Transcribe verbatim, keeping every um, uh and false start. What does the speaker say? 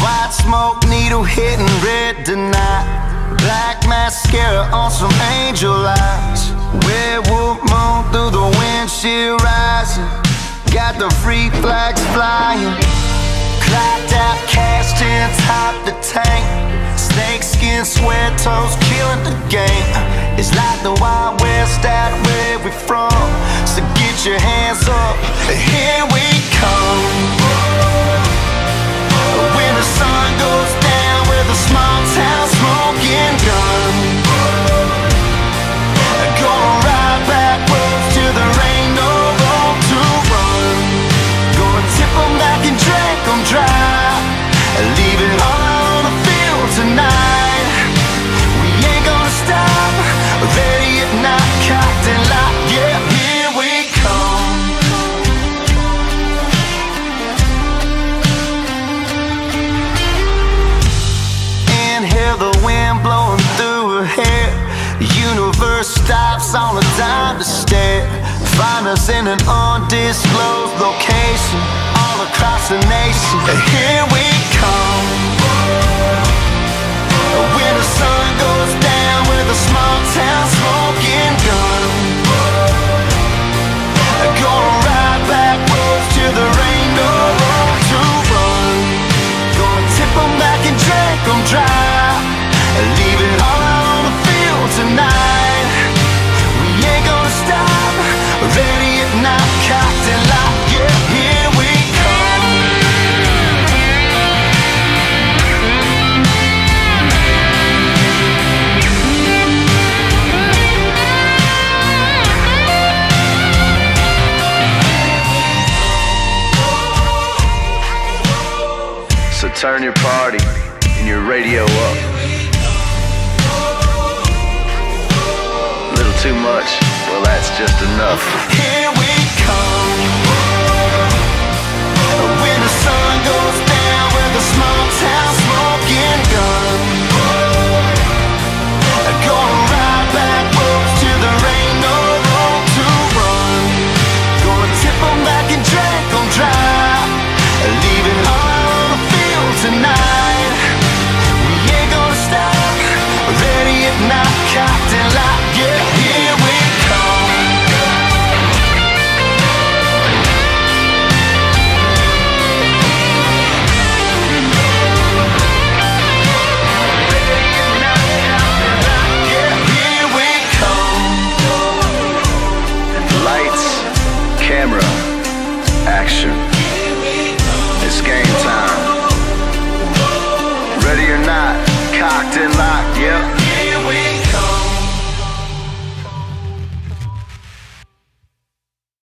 White smoke, needle hitting red tonight. Black mascara on some angel eyes. Werewolf moon through the windshield rising. Got the free flags flying. Clocked out cash in top the tank. Snakeskin sweat toes killing the game. It's like the Wild West out where we from. So get your hands up, here we come. When the sun goes down with a small town smoking gun. Gonna ride backwards till there ain't no road to run. Gonna tip 'em back and drink 'em dry. Leave it all on the field tonight. We ain't gonna stop, ready or not, cocked and locked. Yeah, here we come. Inhale the wind blowing through her hair. Universe stops on a dime to stare. Find us in an undisclosed location all across the nation. Here we come. When the sun goes down with a small town smoking gun. Gonna ride backwards till there ain't no road to run. Gonna tip 'em back and drink 'em dry. Leave it all on the field tonight. We ain't gonna stop, ready or not, cocked and locked. Yeah, here we come. So turn your party and your radio up. Little too much, well that's just enough. Here we come. When the sun goes down with a small town smoking gun. Gonna ride backwards till there ain't no road to run. Gonna tip 'em back and drink 'em dry. Leave it all on the field tonight. We ain't gonna stop, ready or not, cocked and locked. Yeah, here we come. Yeah, here we come. Lights, camera, action. It's game time. Ready or not, cocked and locked, yep.